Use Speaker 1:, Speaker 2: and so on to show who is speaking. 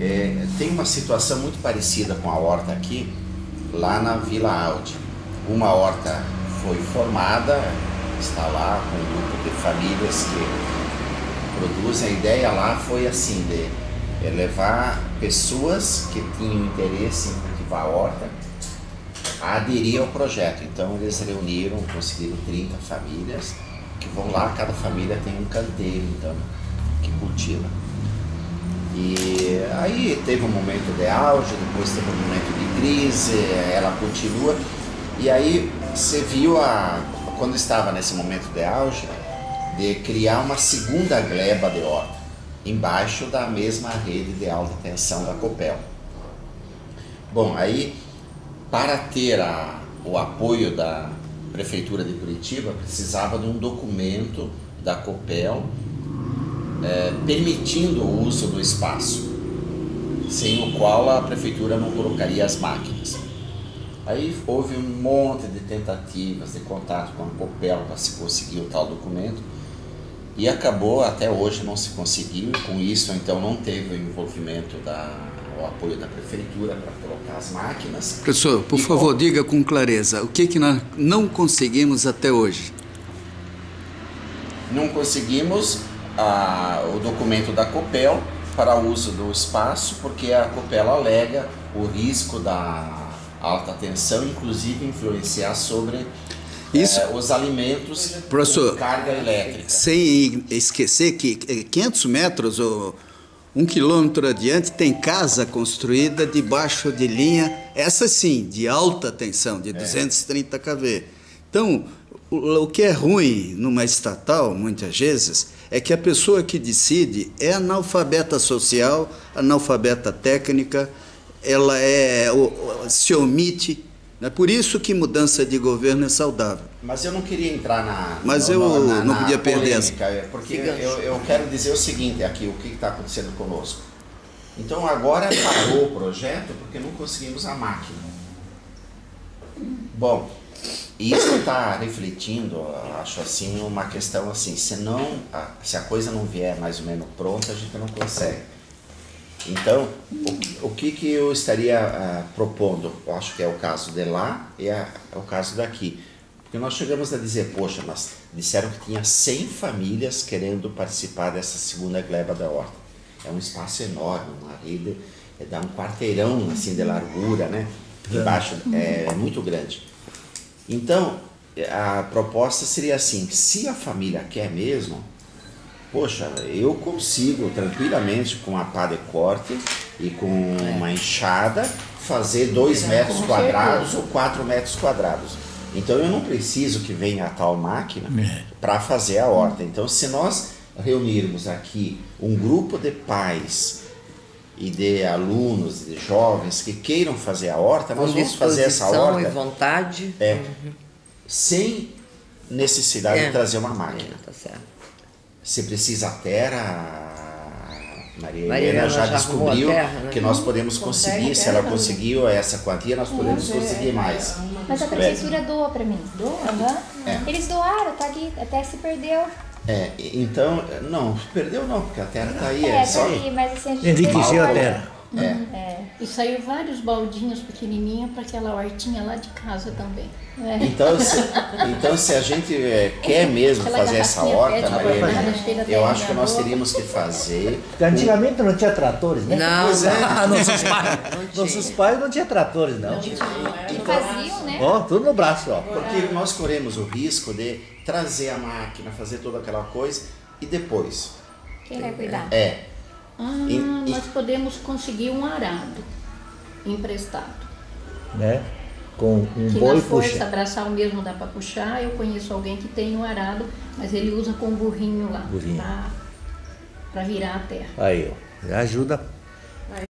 Speaker 1: Tem uma situação muito parecida com a horta aqui, lá na Vila Audi. Uma horta foi formada, está lá com um grupo de famílias que produzem. A ideia lá foi assim, de levar pessoas que tinham interesse em cultivar a horta a aderir ao projeto. Então eles reuniram, conseguiram 30 famílias que vão lá, cada família tem um canteiro, então, que cultiva. E aí teve um momento de auge, depois teve um momento de crise, ela continua. E aí você viu, quando estava nesse momento de auge, de criar uma segunda gleba de horta, embaixo da mesma rede de alta tensão da Copel. Bom, aí para ter o apoio da Prefeitura de Curitiba, precisava de um documento da Copel permitindo o uso do espaço, sem o qual a Prefeitura não colocaria as máquinas. Aí houve um monte de tentativas de contato com a Copel para se conseguir o tal documento e acabou, até hoje não se conseguiu. Com isso, então, não teve o envolvimento o apoio da Prefeitura para colocar as máquinas.
Speaker 2: Professor, por favor, diga com clareza, o que nós não conseguimos até hoje?
Speaker 1: Não conseguimos o documento da Copel para o uso do espaço, porque a Copel alega o risco da alta tensão, inclusive influenciar sobre os alimentos,
Speaker 2: professor,
Speaker 1: com carga elétrica.
Speaker 2: Sem esquecer que 500 metros ou 1 quilômetro adiante tem casa construída debaixo de linha, essa sim, de alta tensão, de 230 kV. Então, o que é ruim numa estatal, muitas vezes, é que a pessoa que decide é analfabeta social, analfabeta técnica, ela se omite. É por isso que mudança de governo é saudável.
Speaker 1: Mas eu não queria entrar
Speaker 2: não podia perder essa.
Speaker 1: Porque eu quero dizer o seguinte aqui, o que está acontecendo conosco. Então agora parou o projeto porque não conseguimos a máquina. Bom, isso está refletindo, acho assim, uma questão assim, se a coisa não vier mais ou menos pronta, a gente não consegue. Então, o que eu estaria propondo? Eu acho que é o caso de lá e é o caso daqui. Porque nós chegamos a dizer, poxa, mas disseram que tinha 100 famílias querendo participar dessa segunda gleba da horta. É um espaço enorme, uma rede, dá um quarteirão assim de largura, né? Embaixo é muito grande. Então, a proposta seria assim, se a família quer mesmo, poxa, eu consigo tranquilamente com uma pá de corte e com uma enxada fazer 2 metros quadrados ou 4 metros quadrados. Então eu não preciso que venha a tal máquina para fazer a horta. Então se nós reunirmos aqui um grupo de pais e de alunos, de jovens que queiram fazer a horta, nós vamos fazer essa horta
Speaker 3: e vontade,
Speaker 1: sem necessidade de trazer uma máquina.
Speaker 3: Tá certo.
Speaker 1: Se precisa terra, a Maria Helena já descobriu que nós podemos conseguir, se ela conseguiu essa quantia, nós podemos conseguir mais.
Speaker 4: Mas a prefeitura doa para mim. Doa? Eles doaram, tá aqui, até se perdeu.
Speaker 1: Então, não, perdeu não, porque a terra tá aí.
Speaker 4: Tá aí, mas assim, a gente
Speaker 5: enriqueceu a terra.
Speaker 6: E saiu vários baldinhos pequenininhos para aquela hortinha lá de casa também.
Speaker 1: Então, se a gente quer mesmo fazer essa horta, eu acho que nós teríamos que fazer.
Speaker 5: Porque antigamente não tinha tratores, né?
Speaker 3: Não,
Speaker 5: nossos pais não tinham tratores, não.
Speaker 4: Faziam, né?
Speaker 5: Ó, tudo no braço, ó.
Speaker 1: Porque nós corremos o risco de trazer a máquina, fazer toda aquela coisa e depois.
Speaker 4: Quem vai cuidar?
Speaker 6: Nós podemos conseguir um arado emprestado.
Speaker 5: Né? Com um
Speaker 6: que
Speaker 5: boi
Speaker 6: na
Speaker 5: puxa.
Speaker 6: força braçal mesmo dá para puxar. Eu conheço alguém que tem um arado, mas ele usa com um burrinho lá para virar a terra.
Speaker 5: Aí, ó, já ajuda.